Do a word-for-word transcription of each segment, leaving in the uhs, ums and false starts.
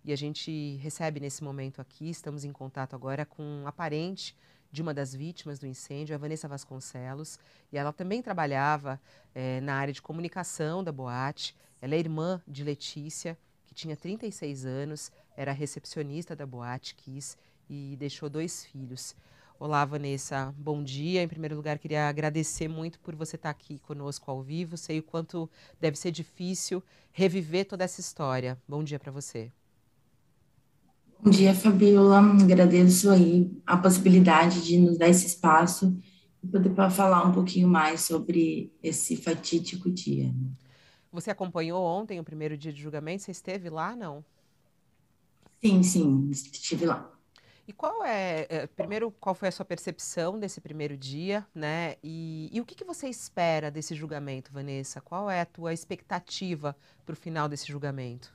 e a gente recebe nesse momento aqui, estamos em contato agora com a parente de uma das vítimas do incêndio, a Vanessa Vasconcelos, e ela também trabalhava eh, na área de comunicação da boate. Ela é irmã de Letícia, que tinha trinta e seis anos, era recepcionista da Boate Kiss e deixou dois filhos. Olá, Vanessa, bom dia. Em primeiro lugar, queria agradecer muito por você estar aqui conosco ao vivo. Sei o quanto deve ser difícil reviver toda essa história. Bom dia para você. Bom dia, Fabiola. Agradeço aí a possibilidade de nos dar esse espaço e poder pa- falar um pouquinho mais sobre esse fatídico dia. Você acompanhou ontem o primeiro dia de julgamento? Você esteve lá, não? Sim, sim, estive lá. E qual é, é, primeiro, qual foi a sua percepção desse primeiro dia, né? E, e o que que você espera desse julgamento, Vanessa? Qual é a tua expectativa para o final desse julgamento?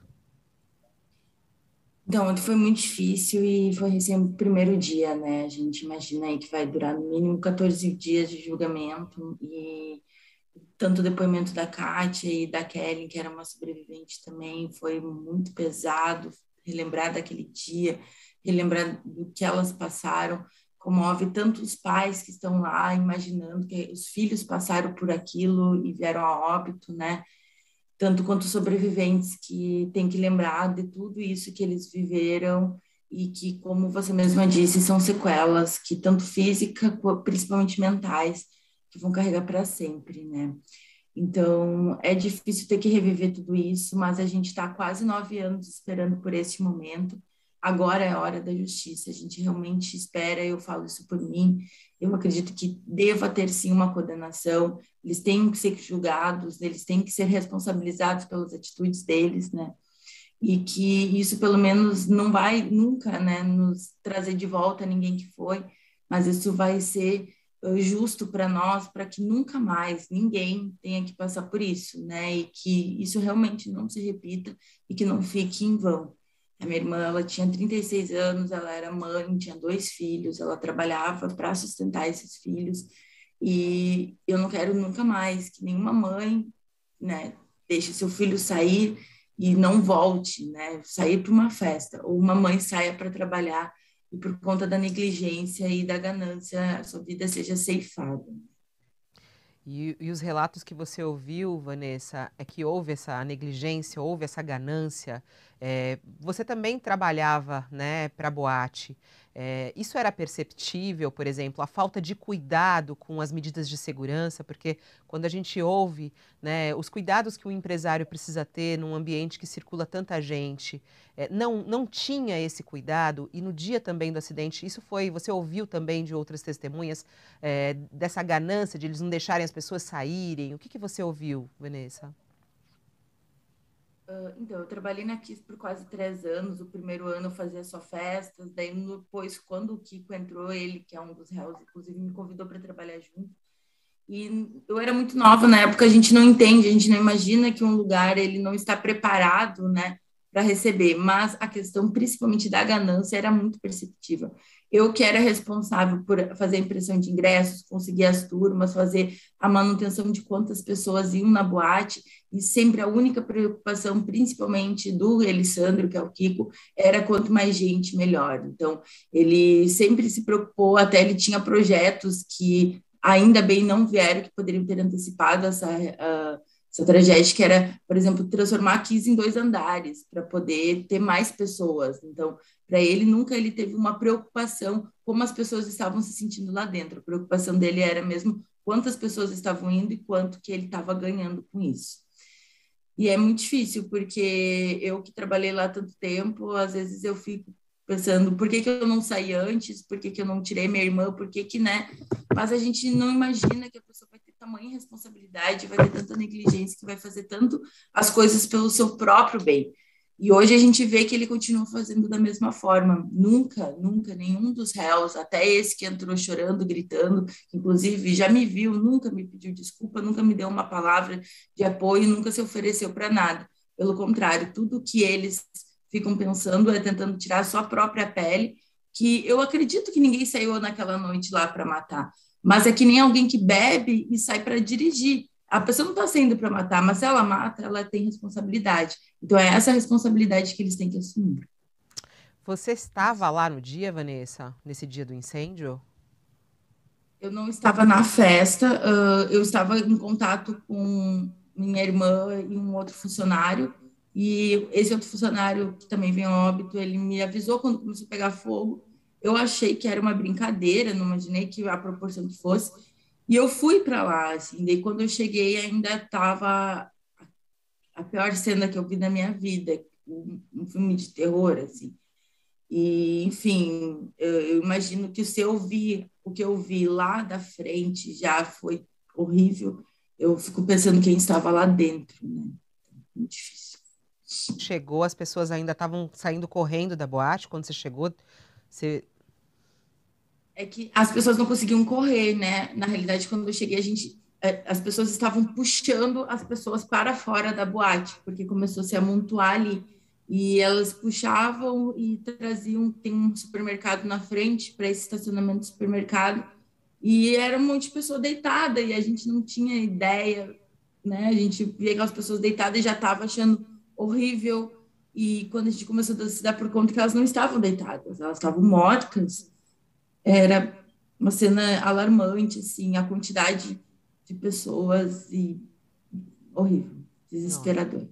Então, ontem foi muito difícil e foi recém o primeiro dia, né? A gente imagina aí que vai durar no mínimo quatorze dias de julgamento e tanto o depoimento da Kátia e da Kelly, que era uma sobrevivente também, foi muito pesado relembrar daquele dia, relembrar do que elas passaram, comove tanto os pais que estão lá imaginando que os filhos passaram por aquilo e vieram a óbito, né? Tanto quanto os sobreviventes que têm que lembrar de tudo isso que eles viveram e que, como você mesma disse, são sequelas que tanto física, principalmente mentais, que vão carregar para sempre, né? Então, é difícil ter que reviver tudo isso, mas a gente está quase nove anos esperando por esse momento. Agora é a hora da justiça. A gente realmente espera, eu falo isso por mim. Eu acredito que deva ter sim uma condenação. Eles têm que ser julgados, eles têm que ser responsabilizados pelas atitudes deles, né? E que isso pelo menos não vai nunca, né, nos trazer de volta ninguém que foi, mas isso vai ser uh, justo para nós, para que nunca mais ninguém tenha que passar por isso, né, e que isso realmente não se repita e que não fique em vão. A minha irmã, ela tinha trinta e seis anos, ela era mãe, tinha dois filhos, ela trabalhava para sustentar esses filhos, e eu não quero nunca mais que nenhuma mãe, né, deixe seu filho sair e não volte, né? Sair para uma festa, ou uma mãe saia para trabalhar e por conta da negligência e da ganância, a sua vida seja ceifada. E, e os relatos que você ouviu, Vanessa, é que houve essa negligência, houve essa ganância. É, você também trabalhava, né, para a boate. É, isso era perceptível, por exemplo, a falta de cuidado com as medidas de segurança, porque quando a gente ouve, né, os cuidados que o empresário precisa ter num ambiente que circula tanta gente, é, não, não tinha esse cuidado. E no dia também do acidente, isso foi, você ouviu também de outras testemunhas, é, dessa ganância de eles não deixarem as pessoas saírem? O que que você ouviu, Vanessa? Uh, então, eu trabalhei na Kiss por quase três anos. O primeiro ano eu fazia só festas, daí depois, quando o Kiko entrou, ele, que é um dos réus, inclusive me convidou para trabalhar junto. E eu era muito nova na época, a gente não entende, a gente não imagina que um lugar ele não está preparado, né, para receber. Mas a questão, principalmente da ganância, era muito perceptível. Eu que era responsável por fazer a impressão de ingressos, conseguir as turmas, fazer a manutenção de quantas pessoas iam na boate, e sempre a única preocupação, principalmente do Elisandro, que é o Kiko, era quanto mais gente, melhor. Então, ele sempre se preocupou, até ele tinha projetos que ainda bem não vieram, que poderiam ter antecipado essa, uh, essa tragédia, que era, por exemplo, transformar a Kiss em dois andares, para poder ter mais pessoas. Então, para ele, nunca ele teve uma preocupação como as pessoas estavam se sentindo lá dentro. A preocupação dele era mesmo quantas pessoas estavam indo e quanto que ele estava ganhando com isso. E é muito difícil, porque eu que trabalhei lá tanto tempo, às vezes eu fico pensando, por que que eu não saí antes? Por que que eu não tirei minha irmã? Por que que, né? Mas a gente não imagina que a pessoa vai ter tamanha responsabilidade, vai ter tanta negligência, que vai fazer tanto as coisas pelo seu próprio bem. E hoje a gente vê que ele continua fazendo da mesma forma. Nunca, nunca, nenhum dos réus, até esse que entrou chorando, gritando, inclusive já me viu, nunca me pediu desculpa, nunca me deu uma palavra de apoio, nunca se ofereceu para nada. Pelo contrário, tudo que eles ficam pensando é tentando tirar a sua própria pele, que eu acredito que ninguém saiu naquela noite lá para matar, mas é que nem alguém que bebe e sai para dirigir. A pessoa não está saindo para matar, mas se ela mata, ela tem responsabilidade. Então, é essa responsabilidade que eles têm que assumir. Você estava lá no dia, Vanessa, nesse dia do incêndio? Eu não estava na festa, uh, eu estava em contato com minha irmã e um outro funcionário, e esse outro funcionário, que também veio a óbito, ele me avisou quando começou a pegar fogo. Eu achei que era uma brincadeira, não imaginei que a proporção que fosse, e eu fui para lá, assim, daí quando eu cheguei ainda estava a pior cena que eu vi na minha vida, um, um filme de terror, assim. E, enfim, eu, eu imagino que se eu vi o que eu vi lá da frente já foi horrível, eu fico pensando quem estava lá dentro, né? Muito difícil. Chegou, as pessoas ainda estavam saindo correndo da boate quando você chegou. Você... É que as pessoas não conseguiam correr, né? Na realidade, quando eu cheguei, a gente, é, as pessoas estavam puxando as pessoas para fora da boate, porque começou a se amontoar ali. E elas puxavam e traziam, tem um supermercado na frente para esse estacionamento do supermercado, e era um monte de pessoa deitada, e a gente não tinha ideia, né? A gente via aquelas pessoas deitadas e já estava achando horrível. E quando a gente começou a se dar por conta que elas não estavam deitadas, elas estavam mortas, era uma cena alarmante, assim, a quantidade de pessoas e horrível, Nossa, desesperador.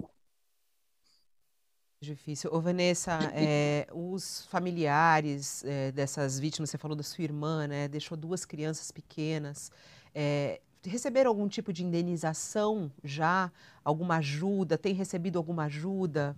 difícil. Ô, Vanessa, é, os familiares é, dessas vítimas, você falou da sua irmã, né? Deixou duas crianças pequenas. É, receberam algum tipo de indenização já? Alguma ajuda? Tem recebido alguma ajuda?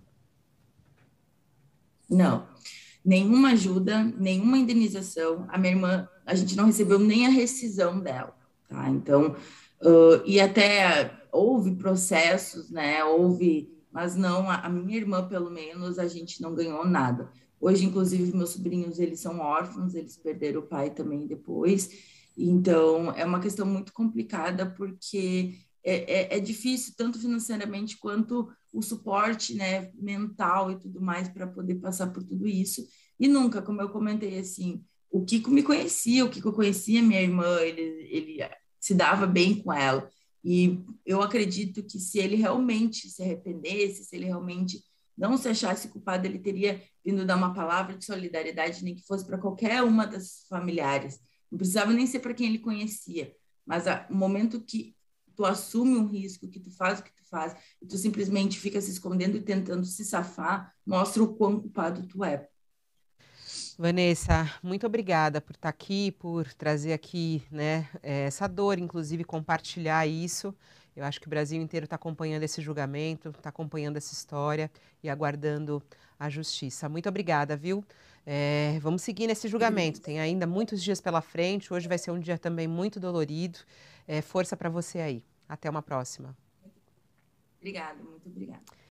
Não, nenhuma ajuda, nenhuma indenização. A minha irmã, a gente não recebeu nem a rescisão dela, tá? Então, uh, e até houve processos, né? Houve, mas não, a, a minha irmã, pelo menos, a gente não ganhou nada. Hoje, inclusive, meus sobrinhos, eles são órfãos, eles perderam o pai também depois. Então, é uma questão muito complicada, porque é, é, é difícil, tanto financeiramente quanto o suporte, né, mental e tudo mais para poder passar por tudo isso. E nunca, como eu comentei, assim, o Kiko me conhecia, o Kiko conhecia minha irmã, ele, ele se dava bem com ela. E eu acredito que se ele realmente se arrependesse, se ele realmente não se achasse culpado, ele teria vindo dar uma palavra de solidariedade, nem que fosse para qualquer uma das familiares. Não precisava nem ser para quem ele conhecia. Mas o momento que tu assume um risco, que tu faz o que tu faz, e tu simplesmente fica se escondendo e tentando se safar, mostra o quão culpado tu é. Vanessa, muito obrigada por estar aqui, por trazer aqui, né, essa dor, inclusive compartilhar isso. Eu acho que o Brasil inteiro está acompanhando esse julgamento, está acompanhando essa história e aguardando a justiça. Muito obrigada, viu? É, vamos seguir nesse julgamento. Tem ainda muitos dias pela frente. Hoje vai ser um dia também muito dolorido. É, força para você aí. Até uma próxima. Obrigada, muito obrigada.